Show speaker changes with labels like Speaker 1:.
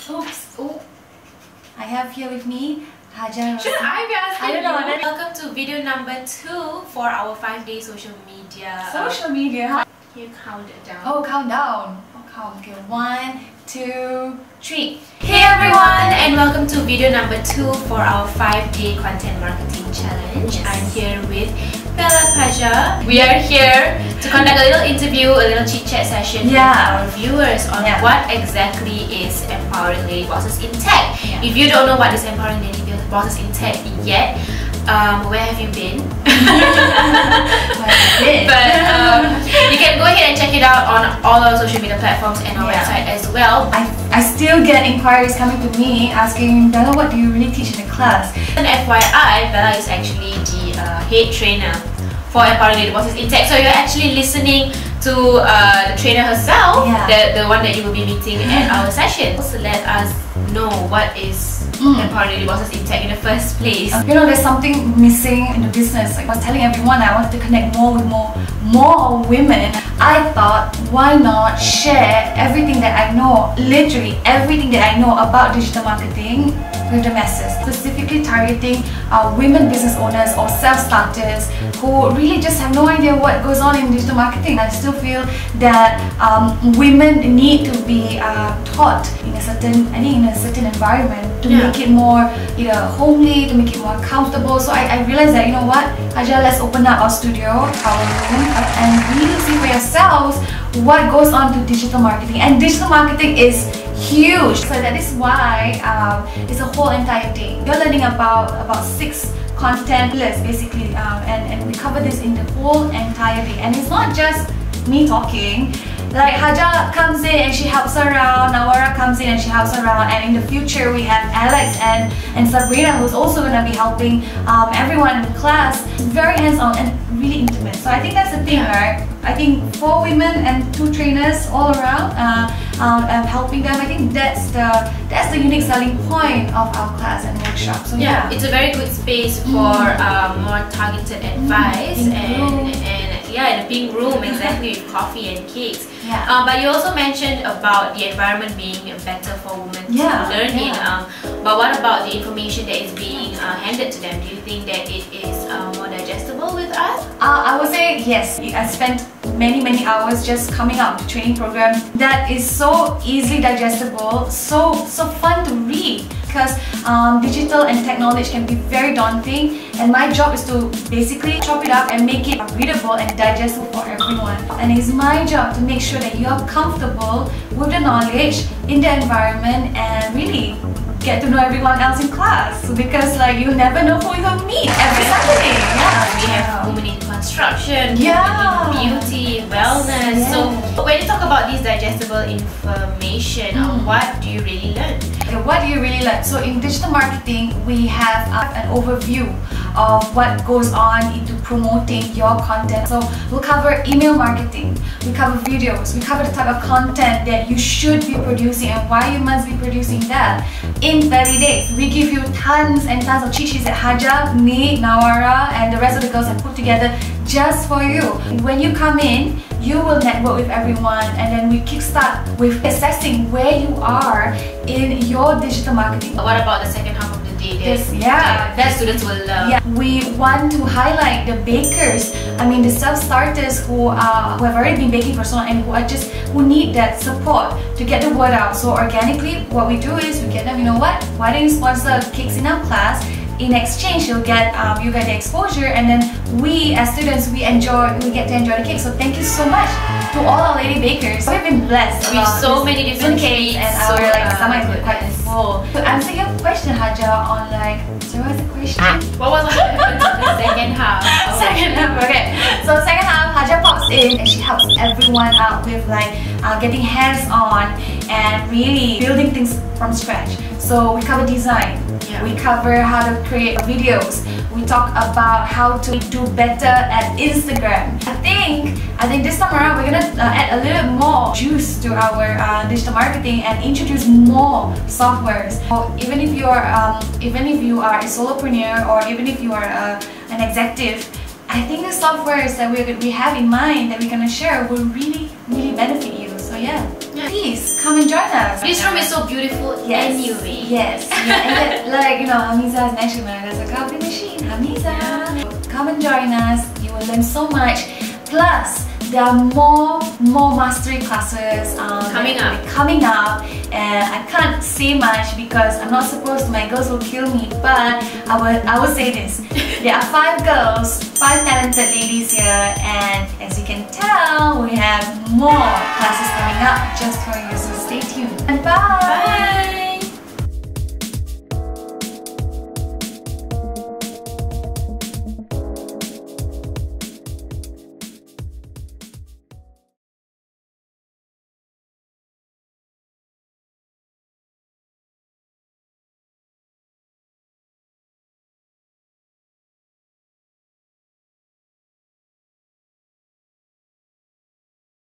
Speaker 1: Oops. Oh. I have here with me Haja.
Speaker 2: Should I be asking
Speaker 1: I don't know.
Speaker 2: you? Welcome to video number 2 for our 5-day social media.
Speaker 1: Social media.
Speaker 2: Can you count it down?
Speaker 1: Oh, countdown. Oh, count. Okay, 1, 2, 3.
Speaker 2: Hey everyone, and welcome to video number 2 for our 5-day content marketing challenge.
Speaker 1: Yes.
Speaker 2: I'm here with Bella Kaja. We are here to conduct a little interview, a little chit-chat session with our viewers on what exactly is Empowering Lady Bosses in Tech. If you don't know what is Empowering Lady Bosses in Tech yet, where have you been? But you can go ahead and check it out on all our social media platforms and our website as well.
Speaker 1: I still get inquiries coming to me asking, Bella, what do you really teach in the class?
Speaker 2: And FYI, Bella is actually the head trainer for Empowering Lady Bosses in Tech. So you're actually listening to the trainer herself, the one that you will be meeting at our session. So let us know what is Empowering Lady Bosses in Tech in the first place.
Speaker 1: You know, there's something missing in the business. Like I was telling everyone, I wanted to connect more with more women. I thought, why not share everything that I know, literally everything that I know about digital marketing with the masses, specifically targeting women business owners or self-starters who really just have no idea what goes on in digital marketing. I still feel that women need to be taught in a certain, environment to make it more homely, to make it more comfortable. So I realized that, you know what, Haja, let's open up our studio, our room, and really see for yourselves what goes on to digital marketing. And digital marketing is huge. So that is why it's a whole entire thing. You're learning about 6 content pillars basically, and we cover this in the whole entire day. And it's not just me talking. Like Haja comes in and she helps around, Nawara comes in and she helps around, and in the future we have Alex and Sabrina, who's also going to be helping everyone in the class. Very hands-on and really intimate. So I think that's the thing, right? I think 4 women and 2 trainers all around helping them. I think that's the unique selling point of our class and workshop. So
Speaker 2: it's a very good space for more targeted advice in a big room, exactly, with coffee and cakes. But you also mentioned about the environment being better for women to learn in. But what about the information that is being handed to them? Do you think that it is more digestible with us?
Speaker 1: I would say yes. I spent many hours just coming out the training program that is so easily digestible, so fun to read, because digital and tech knowledge can be very daunting, and my job is to basically chop it up and make it readable and digestible for everyone. And it's my job to make sure that you are comfortable with the knowledge in the environment and really get to know everyone else in class, because like you never know who you'll meet every Saturday.
Speaker 2: We have women in construction, women in beauty, wellness. So when you talk about this digestible information, what do you really learn?
Speaker 1: What do you really learn? So in digital marketing, we have an overview of what goes on into promoting your content. So we'll cover email marketing, we cover videos, we cover the type of content that you should be producing and why you must be producing that in 30 days. We give you tons and tons of cheat sheets that Haja, me, Nawara, and the rest of the girls have put together just for you. When you come in, you will network with everyone, and then we kickstart with assessing where you are in your digital marketing.
Speaker 2: What about the second half of the day? That students will love.
Speaker 1: We want to highlight the bakers, the self-starters who have already been baking for so long and who need that support to get the word out. So organically, what we do is we get them, you know what, why don't you sponsor cakes in our class? In exchange, you get the exposure, and then we as students we get to enjoy the cake. So thank you so much to all our lady bakers. We've been blessed
Speaker 2: with so many different cakes,
Speaker 1: and our stomach is quite full. To answer your question, Haja, on so what was the question?
Speaker 2: What was the second half?
Speaker 1: Second half, okay. So second half, Haja pops in and she helps everyone out with getting hands-on and really building things from scratch. So we cover design, we cover how to create videos, we talk about how to do better at Instagram. I think this time around we're gonna add a little more juice to our digital marketing and introduce more softwares. So even if you are a solopreneur, or even if you are an executive, I think the softwares that we have in mind that we're gonna share will really benefit you. So yeah. Please come and join us.
Speaker 2: This room is so beautiful anyway.
Speaker 1: Yes. Yeah. And then, like, you know, Hamiza has mentioned, there's a coffee machine. Hamiza. Come and join us. You will learn so much. Plus, there are more mastery classes coming up, and I can't say much because I'm not supposed to. My girls will kill me, but I will say this: there are 5 girls, 5 talented ladies here, and as you can tell, we have more classes coming up just for you. So stay tuned and bye.